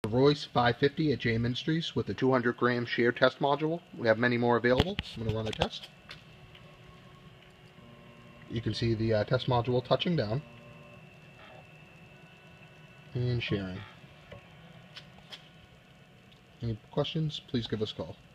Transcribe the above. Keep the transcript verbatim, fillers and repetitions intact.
Royce five fifty at J Ministries with the two hundred gram shear test module. We have many more available. I'm going to run a test. You can see the uh, test module touching down and shearing. Any questions, please give us a call.